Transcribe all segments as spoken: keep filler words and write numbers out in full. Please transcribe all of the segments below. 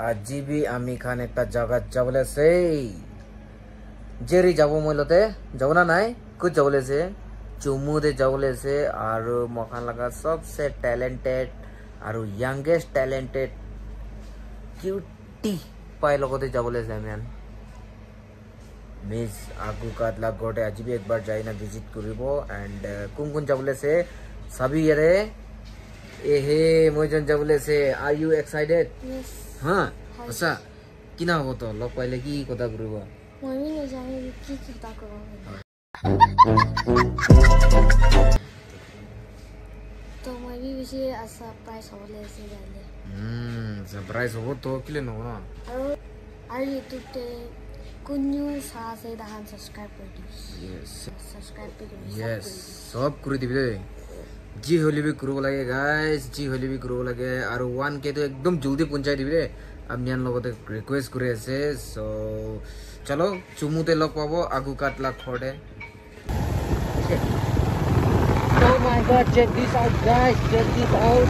আজি বি আমি খান একটা জায়গা যাবলে আছে জেরি যাব মইলতে যাব না নাই কো যাবলে আছে চুমুদে যাবলে আছে আর মখান লাগা সবসে ট্যালেন্টেড আর ইয়াংগেস্ট ট্যালেন্টেড কিউটি পাই লগতে যাবলে আছে আমিয়ান মিস আগুকাত লাগোটে আজি বি একবার যাই না ভিজিট করিব এন্ড কোন কোন যাবলে আছে সবই এরে এহে মইজন যাবলে আছে আর ইউ এক্সাইটেড Yes. হ্যাঁ আচ্ছা কিনা হবো তো লগ পাইলে কি কথা করিব মই নি জানি কি কি কথা কব তো মই বি বেশি আশা প্রাইস হবলে আছে জানি হুম সারপ্রাইজ হবো তো কিলে নব না আর আর ইউটিউবতে কোনু সাসে দাহান সাবস্ক্রাইব করে দিস ইয়েস সাবস্ক্রাইব করে দিস ইয়েস সব করে দিবি রে জি হলি বি করব লাগে গাইস জি হলি বি করব লাগে আর ওয়ান কে তো একদম জলদি পৌঁছাই দিবি রে আমিয়ান লগতে রিকোয়েস্ট করে আছে সো চলো চুমুতে লগ পাবো আগুকাত লাগ খড়ে Oh my god, check this out guys, check this out.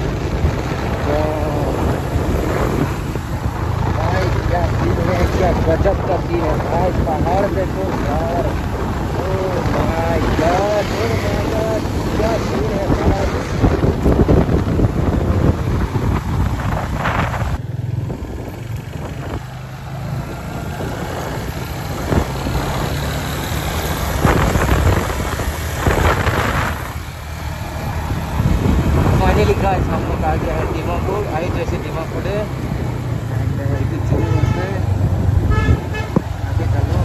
भाई क्या सीन है, क्या गजब का सीन है भाई, पहाड़ देखो यार. Oh my god, oh my god, क्या सीन है भाई. Finally guys, हम लोग आ गया है दीमापुर आई जैसे दीमापुर है एंड इधर चलो से आगे चलो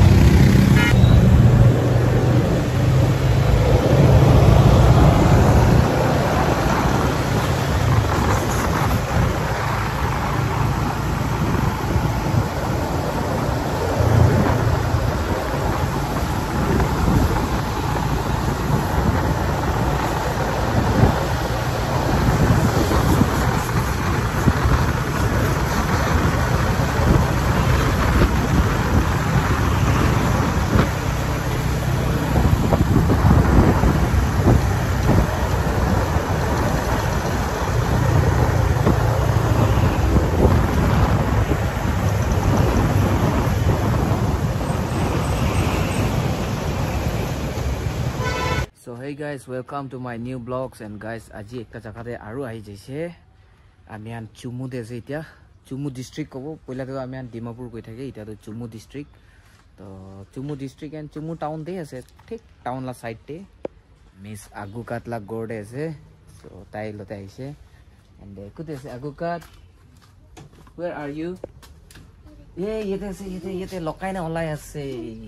So hey guys, welcome to my new vlogs and guys আজি একটা জায়গাতে আরো আই যাইছে আমিয়ান চুমু দেছে ইতিয়া চুমু ডিস্ট্রিক্ট কব পইলা তো আমিয়ান ডিমাপুর কই থাকে ইটা তো চুমু ডিস্ট্রিক্ট তো Chumu district and Chumu town দে আছে ঠিক টাউন লা সাইড তে মিস আগুকাত লা গোড়ে আছে সো তাই লতে আইছে এন্ড কুতে আছে আগুকাত where are you এ ইতে আছে ইতে ইতে লকাই না হলাই আছে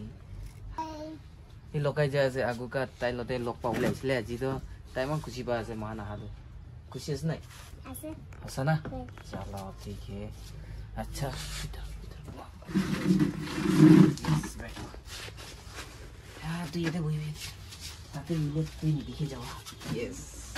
ই লকাই যায় আছে আগুকাত তাই লতে লক পাবলে আইছিলে আজি তো তাই মান খুশি পা আছে মান আহালো খুশি আছে নাই আছে আছে না চলো ঠিক है अच्छा इधर इधर यस बैठो हां तो ये दे वही है ताते मिले कोई नहीं दिखे जाओ यस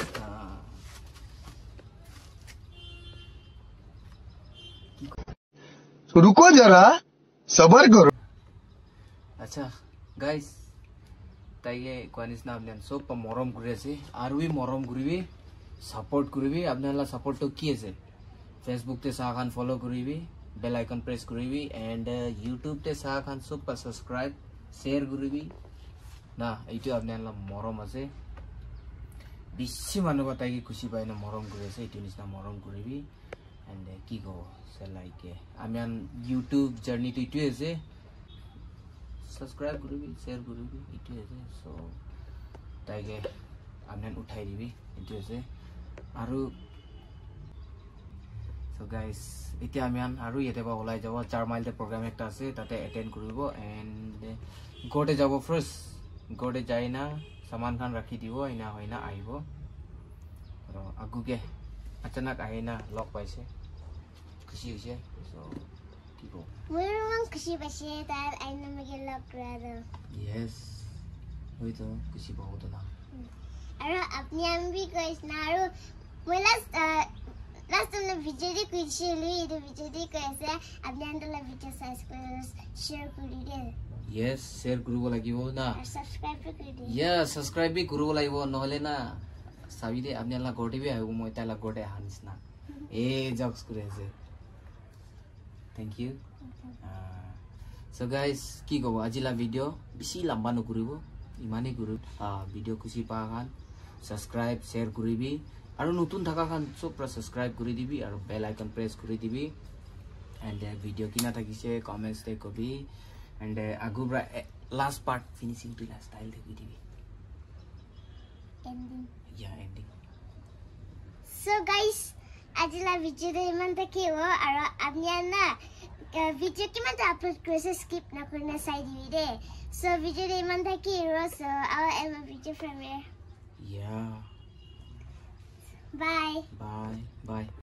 तो रुको जरा सबर करो अच्छा गाइस তাইয়ে কোয়ানিস না আপনি সব মরম করে আছে আর উই মরম করিবি সাপোর্ট করিবি আপনারা সাপোর্ট তো কি আছে ফেসবুক তে সাখান ফলো করিবি বেল আইকন প্রেস করিবি এন্ড ইউটিউব তে সাখান সব সাবস্ক্রাইব শেয়ার করিবি না এইটো আপনারা মরম আছে বেশি মানুষ তাইকে খুশি পায় না মরম করে আছে এইটো নিছনা মরম করিবি এন্ড কি গো সে লাইকে আমিয়ান ইউটিউব জার্নি তো ইটো আছে सब्सक्राइब करिबি शेयर करिबি ইটো আছে সো তাইকে আপনি উঠাই দিবি ইটো আছে আৰু সো গাইস এতিয়া আমি আৰু ইয়াতে বা ওলাই যাব চার মাইলতে প্রোগ্রাম একটা আছে তাতে অ্যাটেন্ড করিব এন্ড গোটে যাব ফার্স্ট গোটে যাই না সামান খান রাখি দিব আইনা হইনা আইব আৰু আগুকে अचानक আহে না লগ পাইছে খুশি হৈছে so We're one kushi bashi that I know me look rather. Yes. We to kushi bahut na. Aro apni am bhi guys na aro we last uh last time the video di kushi li the video di kaise apni am la video size ko share kuri de. Yes, share kuru lagibo na. Subscribe kuri de. Yeah, subscribe bhi kuru lagibo নহলে না সাবি দে আপনি la গটি B আইবো মই তালা গটে হানিস না। এ জক্স করে আছে। Thank you. Uh, so guys, ki kobo ajila video bisi lamba nokuribo imani guru uh, video kusi pa kan subscribe share kuribi aru notun thaka kan so pra subscribe kuri dibi aru bell icon press kuri dibi and uh, video kina thakise comments te kobi and uh, agubra uh, last part finishing to last style dekhi dibi ending. Yeah, ending. So guys, ajila video de iman ta ke ho aru apni na video kiman ta upload krise skip na korna sai dibi de. So video de iman ta ke ho, so I will end my video from here. Yeah. Bye. Bye. Bye.